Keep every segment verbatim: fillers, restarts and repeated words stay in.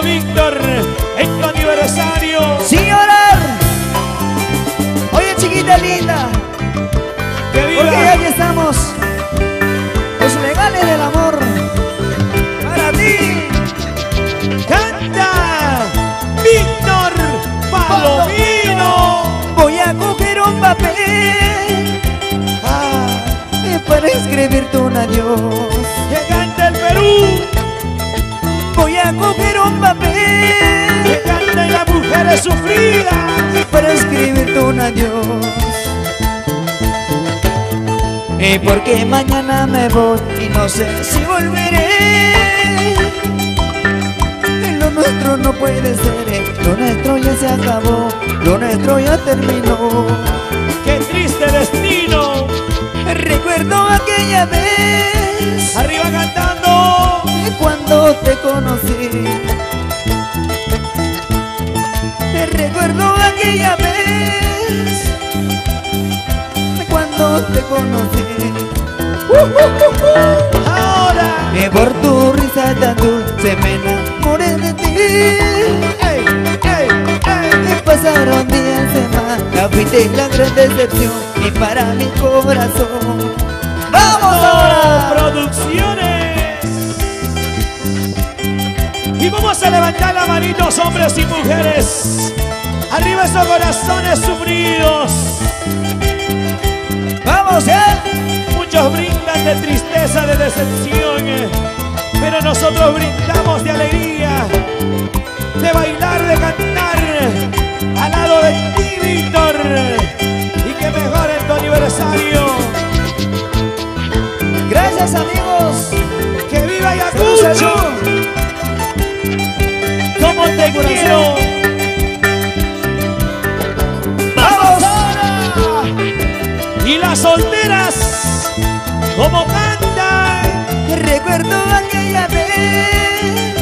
Víctor, en tu aniversario. Sin llorar. Oye, chiquita linda, ¡Que viva! porque ya aquí estamos, los legales del amor. Para ti. ¡Canta! ¡Víctor Palomino! Voy a coger un papel ah, para escribirte un adiós. ¡Que canta el Perú! Voy a coger un papel ¡Que canten las mujeres sufridas! para escribirte un adiós. Y porque mañana me voy y no sé si volveré. Lo nuestro no puede ser, lo nuestro ya se acabó, lo nuestro ya terminó. ¡Qué triste destino! Recuerdo aquella vez ¡Arriba cantando! cuando te conocí. Recuerdo aquella vez cuando te conocí. Uh, uh, uh, uh. ¡Ahora! Que por tu risa tan dulce me enamoré de ti. ¡Ey, ey, ey! Y pasaron días, semanas, fuiste la gran decepción y para mi corazón. ¡Vamos ahora! Producciones. Y vamos a levantar las manitos, hombres y mujeres. Arriba esos corazones sufridos. ¡Vamos ya! Muchos brindan de tristeza, de decepción, pero nosotros brindamos de alegría, de bailar, de cantar al lado de ti, Víctor. Y que mejor en tu aniversario. Gracias, amigos. ¡Que viva Ayacucho! ¡Cómo te quiero! ¡Vamos! Y las solteras, ¿cómo cantan? Recuerdo aquella vez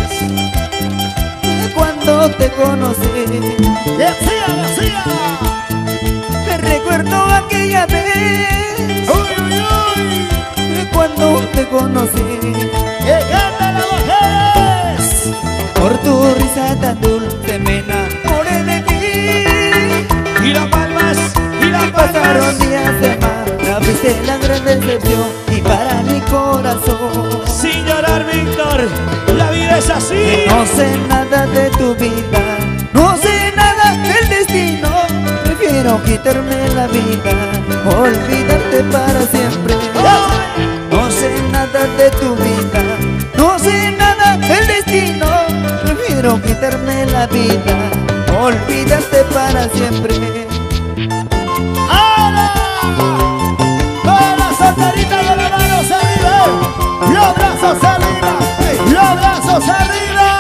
cuando te conocí. ¡Decía, decía! Recuerdo aquella vez ¡Uy, uy, uy! cuando te conocí. ¡Que cantan las mujeres! Por tu risa tan dulce me enamoré de ti. Y las palmas, y las Pasaron palmas. días, semanas, fuiste la gran decepción y para mi corazón. Sin llorar, Víctor, la vida es así. No sé nada de tu vida, no sé nada del destino. Prefiero quitarme la vida, olvidarte para siempre. No sé nada de tu vida, no sé nada del destino. Prefiero quitarme la vida, olvidarte para siempre. ¡Ahora! Con las solteritas de las manos arriba, los brazos arriba, los brazos arriba.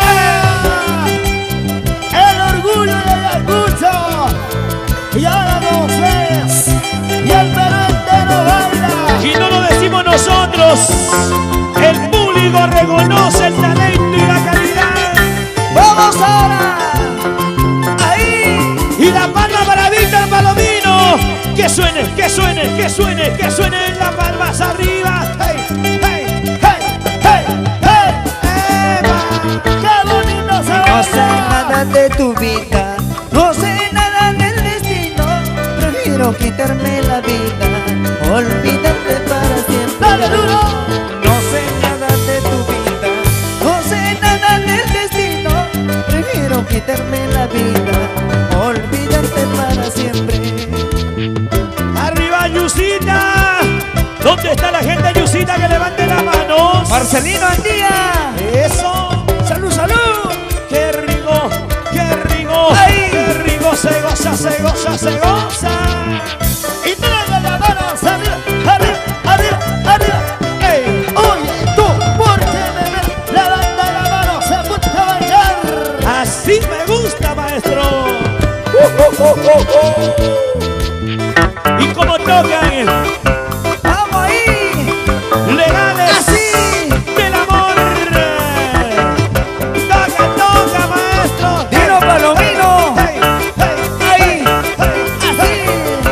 El orgullo de Ayacucho. Y ahora nos ves, y el Perú entero baila. Y no lo decimos nosotros, el público reconoce el talento y la calidad. ¡Vamos ahora! ¡Ahí! Y la palma para Víctor Palomino. Que suene, que suene, que suene, que suene las palmas arriba. ¡Hey, hey, hey, hey, hey! ¡Eva! ¡Qué bonito se ve! No sé nada de tu vida, no sé nada del destino. Prefiero quitarme la vida, olvidarte para siempre. ¡Dale duro! No sé nada de tu vida, no sé nada del destino. Prefiero quitarme la vida, olvidarte para siempre. ¡Arriba, Yusita! ¿Dónde está la gente, Yusita, que levante las manos? Marcelino Andía. ¡Eso! ¡Salud, salud! ¡Qué rico, qué rico! ¡Ay! ¡Qué rico! Se goza, se goza, se goza. Y todas las manos arriba, arriba, arriba, arriba. ¡Ey! Oye, tú, ¿por qué me ves? Levanta la mano, se puede bailar. Así me gusta, maestro. Uh, uh, uh, uh, uh. Y como tocan, ¡Vamos ahí! legales. ¡Así! Del amor. Toca, toca, maestro. ¡Dino Palomino! Hey, hey, ¡Ahí! hey, ¡Así!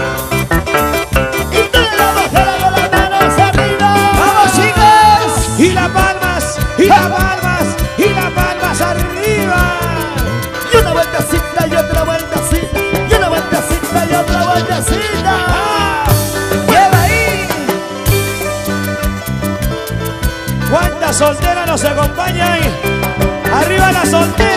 y todas las mujeres con las manos arriba. ¡Vamos, chicas! Y las palmas, y las palmas, y las palmas arriba. solteras nos acompañan. Arriba las solteras.